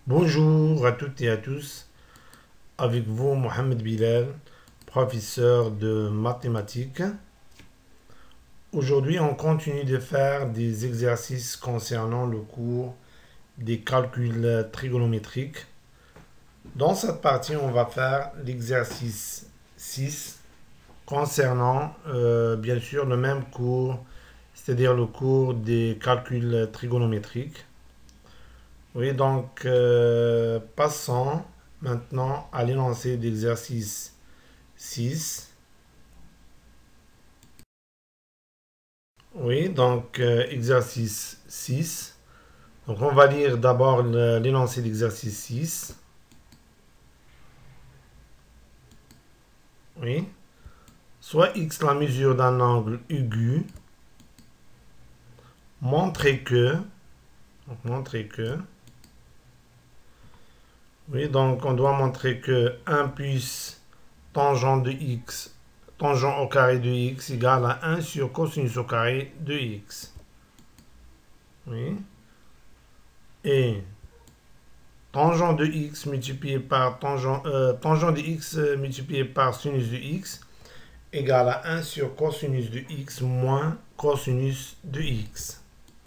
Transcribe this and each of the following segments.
Bonjour à toutes et à tous, avec vous Mohamed Bilal, professeur de mathématiques. Aujourd'hui, on continue de faire des exercices concernant le cours des calculs trigonométriques. Dans cette partie, on va faire l'exercice 6 concernant bien sûr le même cours, c'est-à-dire le cours des calculs trigonométriques. Oui, donc passons maintenant à l'énoncé d'exercice 6. Oui, donc exercice 6. Donc on va lire d'abord l'énoncé d'exercice 6. Oui. Soit x la mesure d'un angle aigu, montrer que, oui, donc on doit montrer que 1 plus tangent de x, tangent au carré de x égale à 1 sur cosinus au carré de x. Oui. Et tangent de x multiplié par tangent de x multiplié par sinus de x égale à 1 sur cosinus de x moins cosinus de x.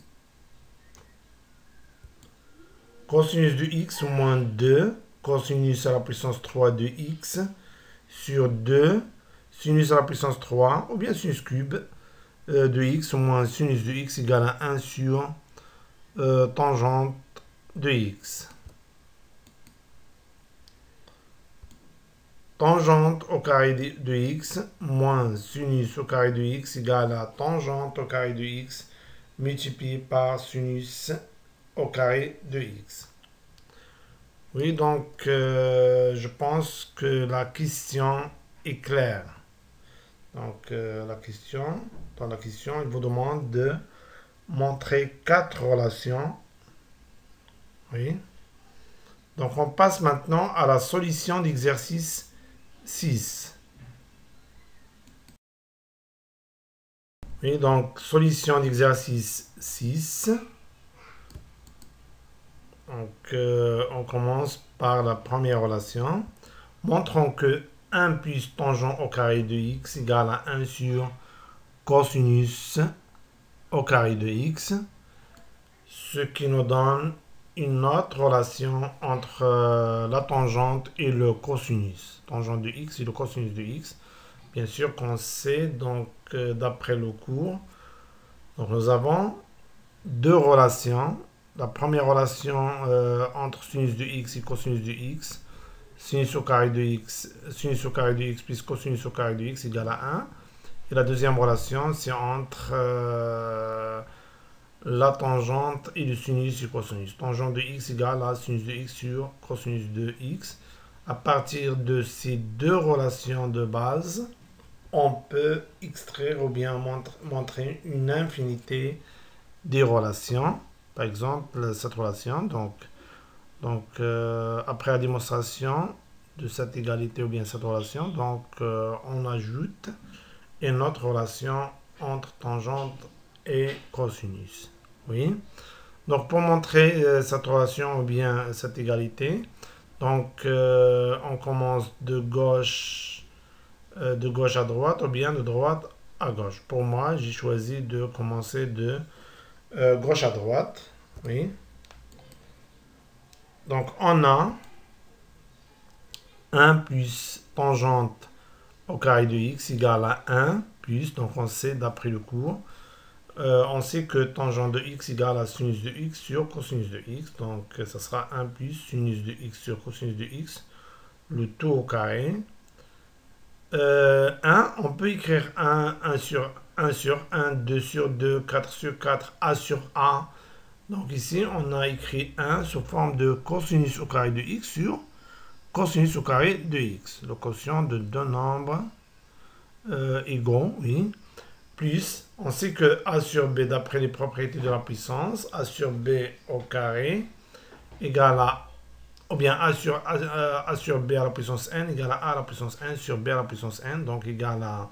Cosinus de x moins 2, cosinus à la puissance 3 de x sur 2, sinus à la puissance 3, ou bien sinus cube de x moins sinus de x égale à 1 sur tangente de x. Tangente au carré de x moins sinus au carré de x égale à tangente au carré de x multiplié par sinus au carré de x. Oui, donc je pense que la question est claire. Donc dans la question, il vous demande de montrer 4 relations. Oui. Donc on passe maintenant à la solution d'exercice 6. Oui, donc solution d'exercice 6. Donc on commence par la première relation. Montrons que 1 plus tangent au carré de x égale à 1 sur cosinus au carré de x, ce qui nous donne une autre relation entre la tangente et le cosinus. Tangente de x et le cosinus de x. Bien sûr qu'on sait, donc d'après le cours. Donc nous avons deux relations. La première relation entre sinus de x et cosinus de x. Sinus au carré de x plus cosinus au carré de x égale à 1. Et la deuxième relation, c'est entre la tangente et le sinus et cosinus. Tangente de x égale à sinus de x sur cosinus de x. À partir de ces deux relations de base, on peut extraire ou bien montrer une infinité des relations. Par exemple, cette relation. Donc après la démonstration de cette égalité ou bien cette relation, donc on ajoute une autre relation entre tangente et cosinus. Oui. Donc pour montrer cette relation ou bien cette égalité, donc on commence de gauche à droite ou bien de droite à gauche. Pour moi, j'ai choisi de commencer de gauche à droite. Oui. Donc on a 1 plus tangente au carré de x égale à 1 plus, donc on sait d'après le cours, on sait que tangente de x égale à sinus de x sur cosinus de x, donc ça sera 1 plus sinus de x sur cosinus de x, le tout au carré. 1, on peut écrire 1 sur 1, 2 sur 2, 4 sur 4, a sur a. Donc ici, on a écrit 1 sous forme de cosinus au carré de x sur cosinus au carré de x. Le quotient de deux nombres égaux, oui. Plus, on sait que a sur b, d'après les propriétés de la puissance, a sur b au carré égale à, ou bien a sur b à la puissance n égale à la puissance n sur b à la puissance n, donc égale à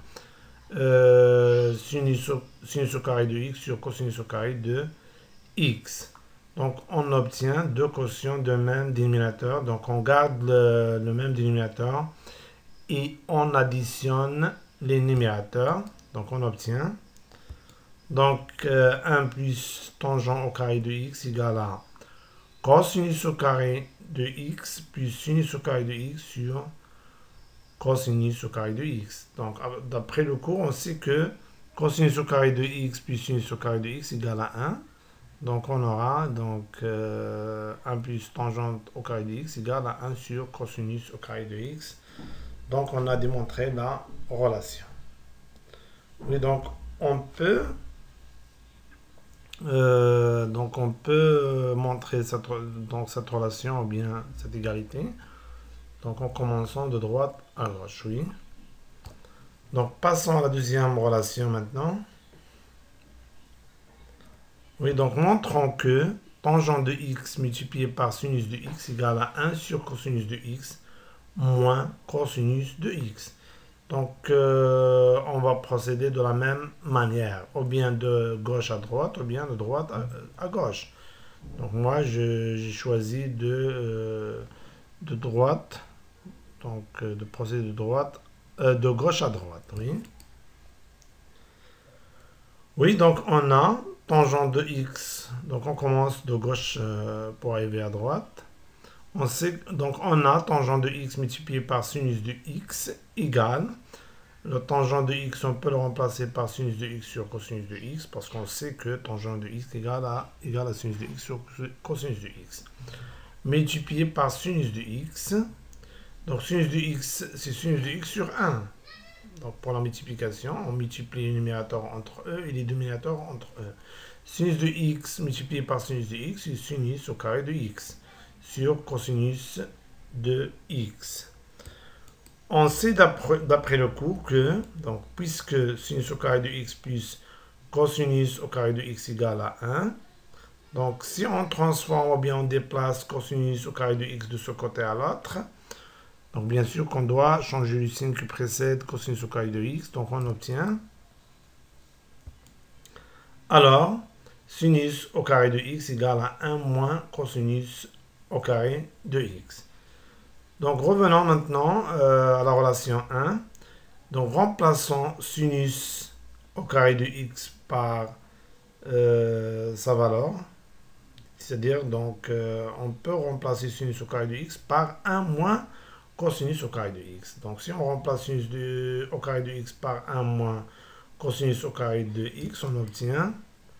sinus au carré de x sur cosinus au carré de x. Donc, on obtient deux quotients de même dénominateur. Donc, on garde le même dénominateur et on additionne les numérateurs. Donc, on obtient. Donc, 1 plus tangent au carré de x égale à cosinus au carré de x plus sinus au carré de x sur cosinus au carré de x. Donc, d'après le cours, on sait que cosinus au carré de x plus sinus au carré de x égale à 1. Donc, on aura donc 1 plus tangente au carré de x égale à 1 sur cosinus au carré de x. Donc, on a démontré la relation. Oui, donc on peut montrer cette relation ou bien cette égalité. Donc, en commençant de droite à gauche, oui. Donc, passons à la deuxième relation maintenant. Oui, donc montrons que tangente de x multiplié par sinus de x égale à 1 sur cosinus de x moins cosinus de x. Donc, on va procéder de la même manière, ou bien de gauche à droite, ou bien de droite à gauche. Donc, moi, j'ai choisi de droite, donc de procéder de gauche à droite, oui. Oui, donc on a tangente de x, donc on commence de gauche pour arriver à droite. On sait, donc on a tangente de x multiplié par sinus de x égale, le tangent de x, on peut le remplacer par sinus de x sur cosinus de x, parce qu'on sait que tangent de x égale à sinus de x sur cosinus de x. Multiplié par sinus de x, donc sinus de x, c'est sinus de x sur 1. Donc pour la multiplication, on multiplie les numérateurs entre eux et les dénominateurs entre eux. Sinus de x multiplié par sinus de x, c'est sinus au carré de x sur cosinus de x. On sait d'après le cours que, donc, puisque sinus au carré de x plus cosinus au carré de x égale à 1, donc si on transforme ou bien on déplace cosinus au carré de x de ce côté à l'autre, donc bien sûr qu'on doit changer le signe qui précède cosinus au carré de x, donc on obtient, alors, sinus au carré de x égale à 1 moins cosinus au carré de x. Donc revenons maintenant à la relation 1. Donc remplaçons sinus au carré de x par sa valeur. C'est-à-dire, donc, on peut remplacer sinus au carré de x par 1 moins cosinus au carré de x. Donc, si on remplace sinus au carré de x par 1 moins cosinus au carré de x, on obtient.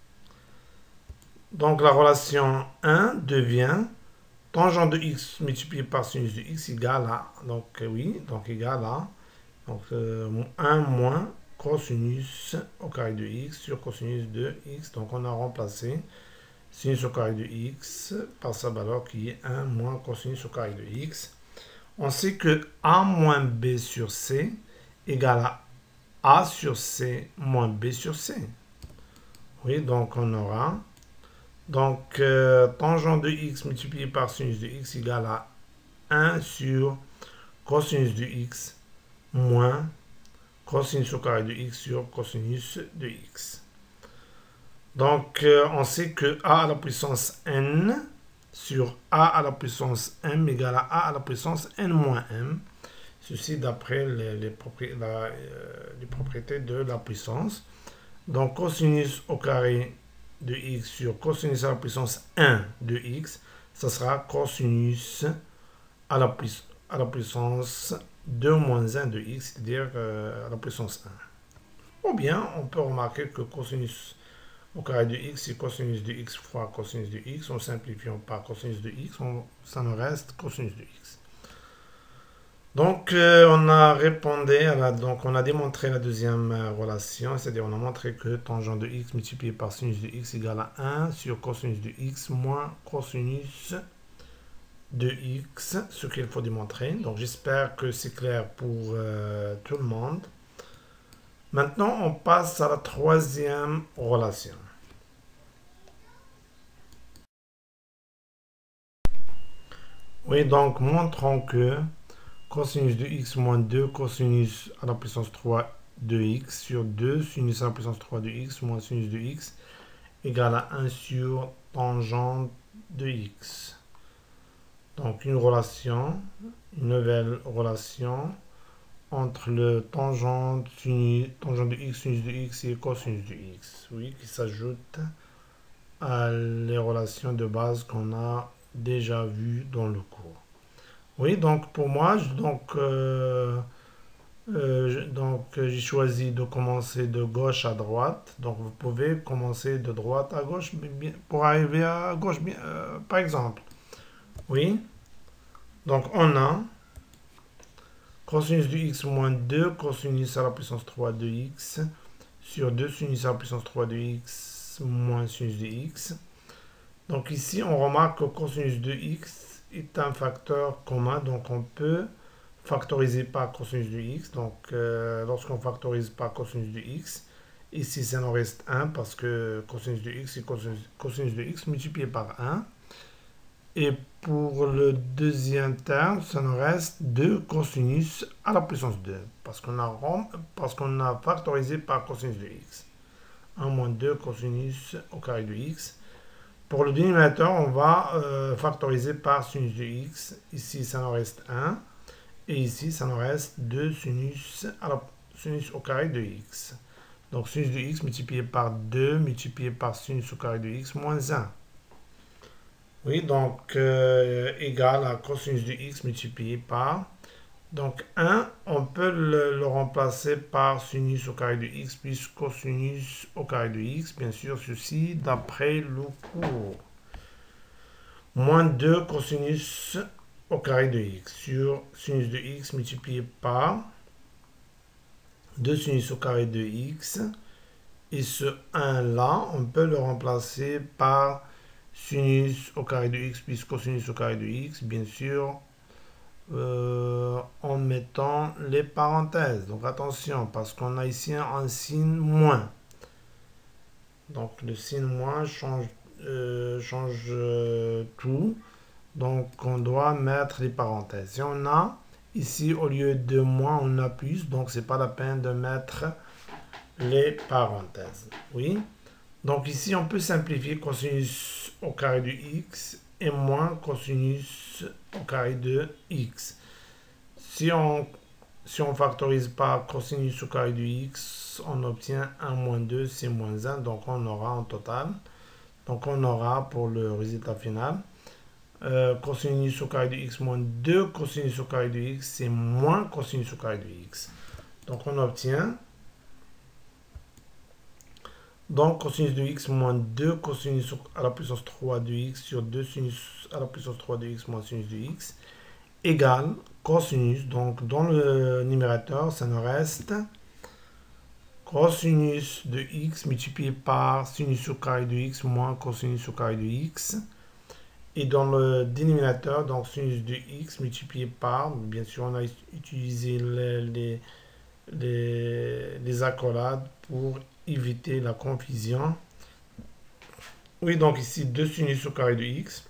Donc, la relation 1 devient tangente de x multiplié par sinus de x égale à, donc oui, donc égal à, donc 1 moins cosinus au carré de x sur cosinus de x. Donc, on a remplacé sinus au carré de x par sa valeur qui est 1 moins cosinus au carré de x. On sait que a moins b sur c égale à a sur c moins b sur c. Oui, donc on aura, donc tangente de x multiplié par sinus de x égale à 1 sur cosinus de x moins cosinus au carré de x sur cosinus de x. Donc, on sait que a à la puissance n sur a à la puissance m égale à la puissance n moins m. Ceci d'après les propriétés de la puissance. Donc, cosinus au carré de x sur cosinus à la puissance 1 de x, ça sera cosinus à la puissance 2 moins 1 de x, c'est-à-dire à la puissance 1. Ou bien, on peut remarquer que cosinus au carré de x, c'est cosinus de x fois cosinus de x. En simplifiant par cosinus de x, ça nous reste cosinus de x. Donc, on a répondu donc on a démontré la deuxième relation, c'est-à-dire on a montré que tangente de x multiplié par sinus de x égale à 1 sur cosinus de x moins cosinus de x, ce qu'il faut démontrer. Donc, j'espère que c'est clair pour tout le monde. Maintenant, on passe à la troisième relation. Oui, donc montrons que cosinus de x moins 2 cosinus à la puissance 3 de x sur 2 sinus à la puissance 3 de x moins sinus de x égale à 1 sur tangente de x. Donc une relation, une nouvelle relation entre le tangent de x, sinus de x et cosinus de x, oui, qui s'ajoute à les relations de base qu'on a déjà vues dans le cours. Oui, donc pour moi, j'ai choisi de commencer de gauche à droite. Donc vous pouvez commencer de droite à gauche pour arriver à gauche, par exemple. Oui, donc on a cosinus de x moins 2 cosinus à la puissance 3 de x sur 2 sinus à la puissance 3 de x moins sinus de x. Donc ici, on remarque que cosinus de x est un facteur commun, donc on peut factoriser par cosinus de x. Donc lorsqu'on factorise par cosinus de x, ici ça nous reste 1 parce que cosinus de x c'est cosinus de x multiplié par 1. Et pour le deuxième terme, ça nous reste 2 cosinus à la puissance 2 parce qu'on a factorisé par cosinus de x. 1 moins 2 cosinus au carré de x. Pour le dénominateur, on va factoriser par sinus de x. Ici, ça nous reste 1. Et ici, ça nous reste 2 sinus au carré de x. Donc, sinus de x multiplié par 2 multiplié par sinus au carré de x moins 1. Oui, donc égal à cosinus de x multiplié par. Donc 1, on peut le remplacer par sinus au carré de x plus cosinus au carré de x. Bien sûr, ceci d'après le cours. Moins 2 cosinus au carré de x sur sinus de x multiplié par 2 sinus au carré de x. Et ce 1 là, on peut le remplacer par sinus au carré de x plus cosinus au carré de x, bien sûr, en mettant les parenthèses. Donc attention, parce qu'on a ici un signe moins. Donc le signe moins change tout. Donc on doit mettre les parenthèses. Si on a ici, au lieu de moins, on a plus. Donc c'est pas la peine de mettre les parenthèses. Oui. Donc ici, on peut simplifier cosinus au carré de x et moins cosinus au carré de x. Si on factorise par cosinus au carré de x, on obtient 1 moins 2, c'est moins 1. Donc on aura en total. Donc on aura pour le résultat final, cosinus au carré de x moins 2 cosinus au carré de x, c'est moins cosinus au carré de x. Donc on obtient... Donc, cosinus de x moins 2 cosinus à la puissance 3 de x sur 2 sinus à la puissance 3 de x moins sinus de x égale cosinus. Donc, dans le numérateur, ça nous reste cosinus de x multiplié par sinus au carré de x moins cosinus au carré de x. Et dans le dénominateur, donc sinus de x multiplié par, bien sûr, on a utilisé les accolades pour éviter la confusion. Oui, donc ici 2 sinus au carré de x.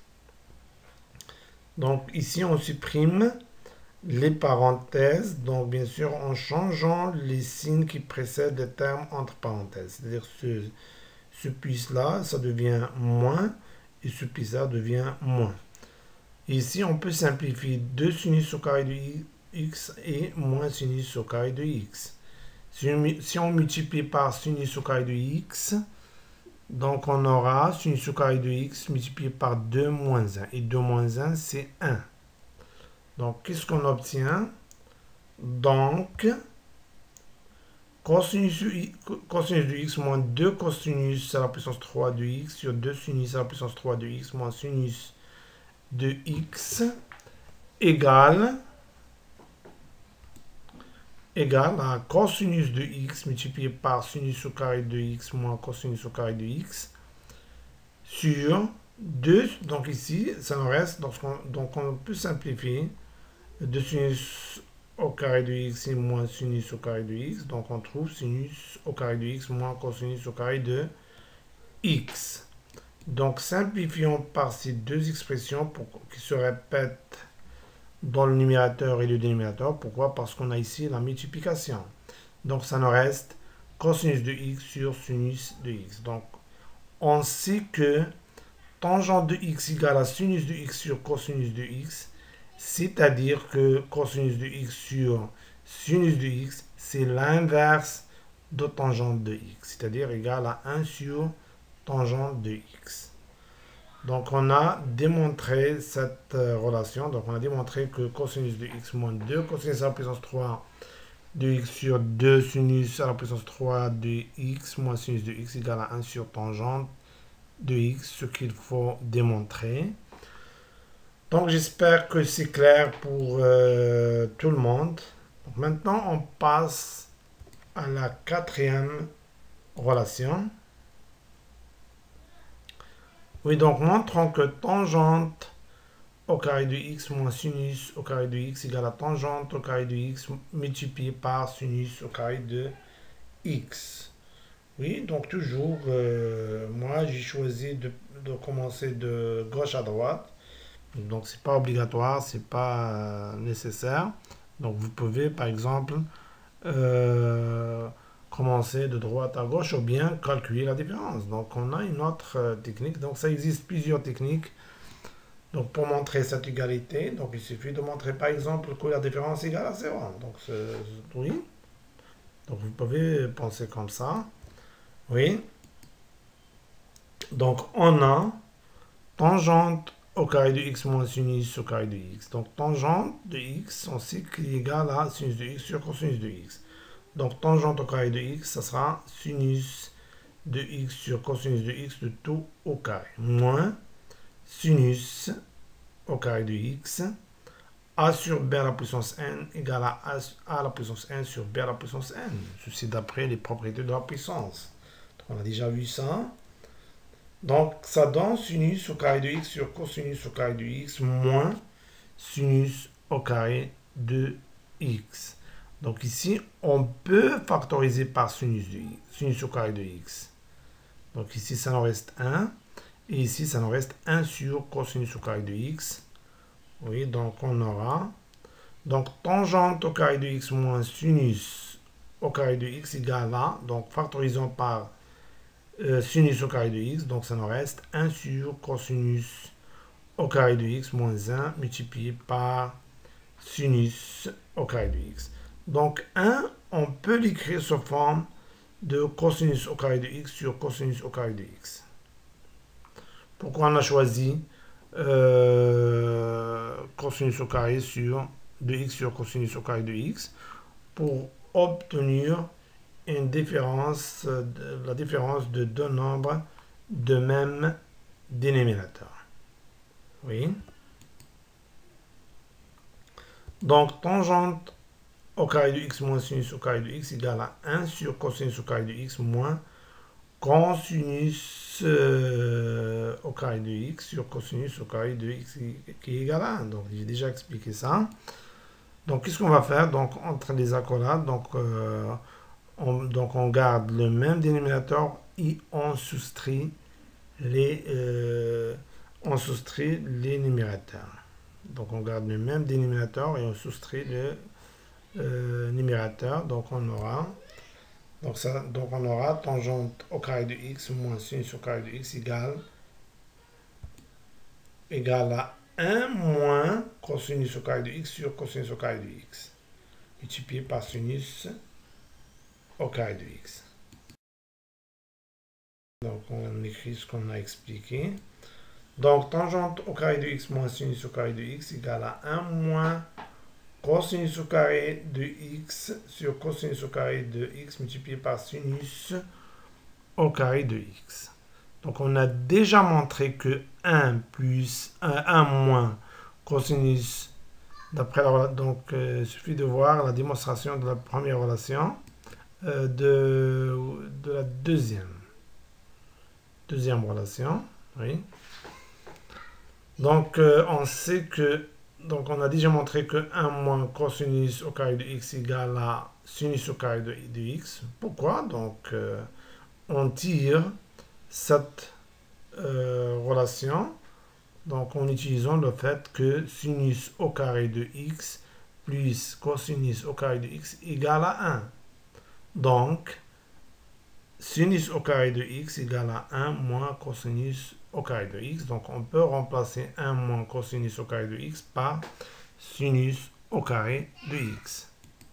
Donc ici on supprime les parenthèses, donc bien sûr en changeant les signes qui précèdent les termes entre parenthèses. C'est-à-dire ce plus là, ça devient moins, et ce plus là devient moins. Et ici on peut simplifier 2 sinus au carré de x et moins sinus au carré de x. Si on multiplie par sinus au carré de x, donc on aura sinus au carré de x multiplié par 2 moins 1. Et 2 moins 1, c'est 1. Donc, qu'est-ce qu'on obtient? Donc, cosinus de x moins 2 cosinus à la puissance 3 de x sur 2 sinus à la puissance 3 de x moins sinus de x égale à cosinus de x multiplié par sinus au carré de x moins cosinus au carré de x sur 2. Donc ici, ça nous reste, donc on peut simplifier 2 sinus au carré de x et moins sinus au carré de x. Donc on trouve sinus au carré de x moins cosinus au carré de x. Donc simplifions par ces deux expressions qui se répètent dans le numérateur et le dénominateur. Pourquoi? Parce qu'on a ici la multiplication. Donc, ça nous reste cosinus de x sur sinus de x. Donc, on sait que tangente de x égale à sinus de x sur cosinus de x, c'est-à-dire que cosinus de x sur sinus de x, c'est l'inverse de tangente de x, c'est-à-dire égal à 1 sur tangente de x. Donc on a démontré cette relation, donc on a démontré que cosinus de x moins 2 cosinus à la puissance 3 de x sur 2 sinus à la puissance 3 de x moins sinus de x égale à 1 sur tangente de x, ce qu'il faut démontrer. Donc j'espère que c'est clair pour tout le monde. Donc, maintenant on passe à la quatrième relation. Oui, donc montrons que tangente au carré de x moins sinus au carré de x égale à tangente au carré de x multiplié par sinus au carré de x. Oui, donc toujours, moi j'ai choisi de commencer de gauche à droite. Donc c'est pas obligatoire, c'est pas nécessaire. Donc vous pouvez par exemple commencer de droite à gauche ou bien calculer la différence. Donc on a une autre technique. Donc ça existe plusieurs techniques. Donc pour montrer cette égalité, donc il suffit de montrer par exemple que la différence est égale à 0. Donc oui. Donc vous pouvez penser comme ça. Oui. Donc on a tangente au carré de x moins sinus au carré de x. Donc tangente de x, on sait qu'il est égal à sinus de x sur cosinus de x. Donc tangente au carré de x, ça sera sinus de x sur cosinus de x de tout au carré. Moins sinus au carré de x, a sur b à la puissance n égale à a à la puissance n sur b à la puissance n. Ceci d'après les propriétés de la puissance. Donc on a déjà vu ça. Donc ça donne sinus au carré de x sur cosinus au carré de x moins sinus au carré de x. Donc ici, on peut factoriser par sinus au carré de x. Donc ici, ça nous reste 1. Et ici, ça nous reste 1 sur cosinus au carré de x. Oui, donc on aura... Donc tangente au carré de x moins sinus au carré de x égale à... Donc factorisons par sinus au carré de x. Donc ça nous reste 1 sur cosinus au carré de x moins 1 multiplié par sinus au carré de x. Donc 1, on peut l'écrire sous forme de cosinus au carré de x sur cosinus au carré de x. Pourquoi on a choisi cosinus au carré de x sur cosinus au carré de x? Pour obtenir une différence, la différence de deux nombres de même dénominateur. Oui. Donc tangente au carré de x moins sinus au carré de x égale à 1 sur cosinus au carré de x moins cosinus au carré de x sur cosinus au carré de x qui est égal à 1. Donc j'ai déjà expliqué ça. Donc qu'est-ce qu'on va faire? Donc entre les accolades, donc on garde le même dénominateur et on soustrait les numérateurs. Donc on garde le même dénominateur et on soustrait le numérateur. Donc on aura tangente au carré de x moins sinus au carré de x égale à 1 moins cosinus au carré de x sur cosinus au carré de x multiplié par sinus au carré de x. Donc on écrit ce qu'on a expliqué. Donc tangente au carré de x moins sinus au carré de x égale à 1 moins cosinus au carré de x sur cosinus au carré de x multiplié par sinus au carré de x. Donc on a déjà montré que 1 moins cosinus, d'après la, donc il suffit de voir la démonstration de la première relation, de la deuxième relation. Oui. Donc on sait que donc on a déjà montré que 1 moins cosinus au carré de x égale à sinus au carré de x. Pourquoi? Donc on tire cette relation donc en utilisant le fait que sinus au carré de x plus cosinus au carré de x égale à 1. Donc sinus au carré de x égale à 1 moins cosinus au carré de x. Donc, on peut remplacer 1 moins cosinus au carré de x par sinus au carré de x.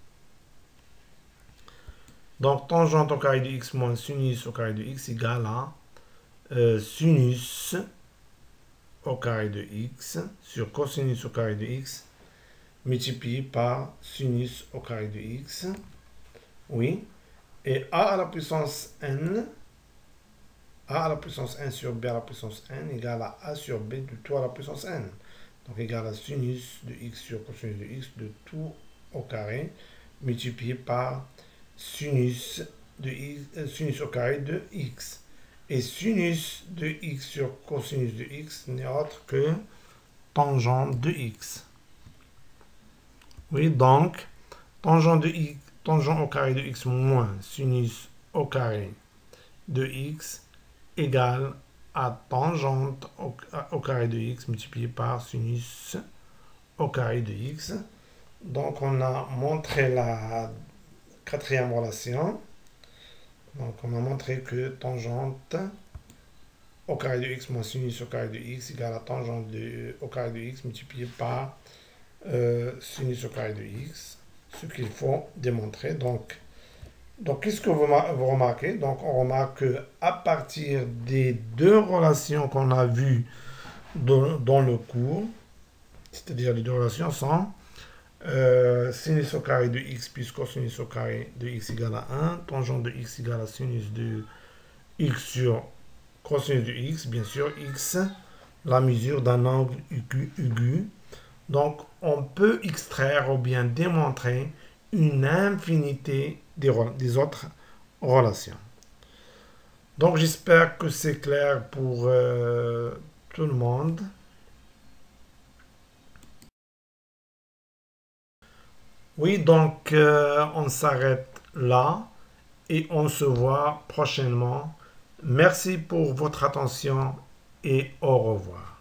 Donc, tangente au carré de x moins sinus au carré de x égale à sinus au carré de x sur cosinus au carré de x multiplié par sinus au carré de x. Oui. Et a à la puissance n, a à la puissance n sur b à la puissance n égale à a sur b de tout à la puissance n. Donc égale à sinus de x sur cosinus de x de tout au carré multiplié par sinus au carré de x. Et sinus de x sur cosinus de x n'est autre que tangente de x. Oui, donc, tangente au carré de x moins sinus au carré de x égale à tangente au carré de x multiplié par sinus au carré de x. Donc, on a montré la quatrième relation. Donc, on a montré que tangente au carré de x moins sinus au carré de x égale à tangente au carré de x multiplié par sinus au carré de x. Ce qu'il faut démontrer. Donc qu'est-ce que vous remarquez? Donc, on remarque qu'à partir des deux relations qu'on a vues dans le cours, c'est-à-dire les deux relations sont sinus au carré de x plus cosinus au carré de x égale à 1, tangente de x égale à sinus de x sur cosinus de x, bien sûr, x, la mesure d'un angle aigu. Donc, on peut extraire ou bien démontrer une infinité des autres relations. Donc, j'espère que c'est clair pour tout le monde. Oui, donc, on s'arrête là et on se voit prochainement. Merci pour votre attention et au revoir.